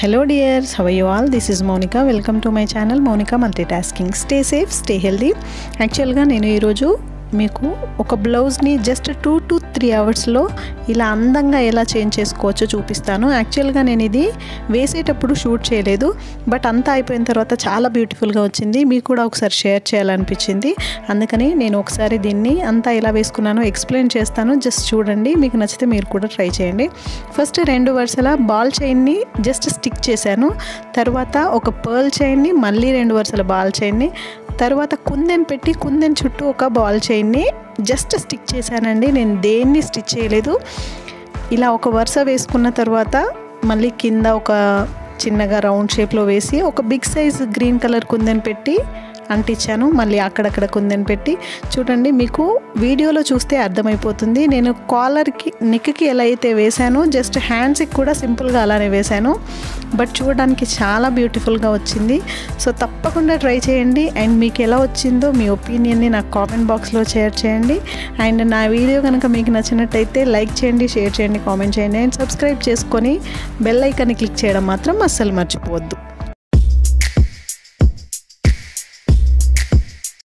Hello dears, how are you all? This is Monica. Welcome to my channel Monica Multitasking. Stay safe, stay healthy. Actually ga nenu ee roju మీకు ఒక బ్లౌజ్ని just 2 to 3 అవర్స్లో ఇలా అందంగా ఎలా change చేసుకోవచ్చో చూపిస్తాను. యాక్చువల్గా నేను ఇది వేసేటప్పుడు షూట్ చేయలేదు, బట్ అంతా అయిపోయిన తర్వాత చాలా బ్యూటిఫుల్గా వచ్చింది. మీకు కూడా ఒకసారి షేర్ చేయాలనిపించింది, అందుకని నేను ఒకసారి దీన్ని అంతా ఎలా వేసుకున్నానో ఎక్స్ప్లెయిన్ చేస్తాను. జస్ట్ చూడండి, మీకు నచ్చితే మీరు కూడా ట్రై చేయండి. ఫస్ట్ 2 వరుసల బాల్ చైన్ని జస్ట్ స్టిక్ చేశాను. తర్వాత ఒక పర్ల్ చైన్ని, మళ్ళీ 2 వరుసల బాల్ చైన్ని, తర్వాత కుందెన్ పెట్టి కుందెన్ చుట్టూ ఒక బాల్ చైన్ని జస్ట్ స్టిక్ చేశానండి. నేను దేన్ని స్టిచ్ చేయలేదు. ఇలా ఒక వరుస వేసుకున్న తర్వాత మళ్ళీ కింద ఒక చిన్నగా రౌండ్ షేప్లో వేసి ఒక big size green colour kundan పెట్టి అంటించాను. మళ్ళీ అక్కడక్కడ కుందెన్ పెట్టి చూడండి, మీకు వీడియోలో చూస్తే అర్థమైపోతుంది. నేను కాలర్కి నెక్కి ఎలా అయితే వేశానో జస్ట్ హ్యాండ్స్కి కూడా సింపుల్గా అలానే వేశాను, బట్ చూడడానికి చాలా బ్యూటిఫుల్గా వచ్చింది. సో తప్పకుండా ట్రై చేయండి. అండ్ మీకు ఎలా వచ్చిందో మీ ఒపీనియన్ని నాకు కామెంట్ బాక్స్లో షేర్ చేయండి. అండ్ నా వీడియో కనుక మీకు నచ్చినట్టయితే లైక్ చేయండి, షేర్ చేయండి, కామెంట్ చేయండి. అండ్ సబ్స్క్రైబ్ చేసుకొని బెల్ ఐకాన్ని క్లిక్ చేయడం మాత్రం అస్సలు మర్చిపోవద్దు.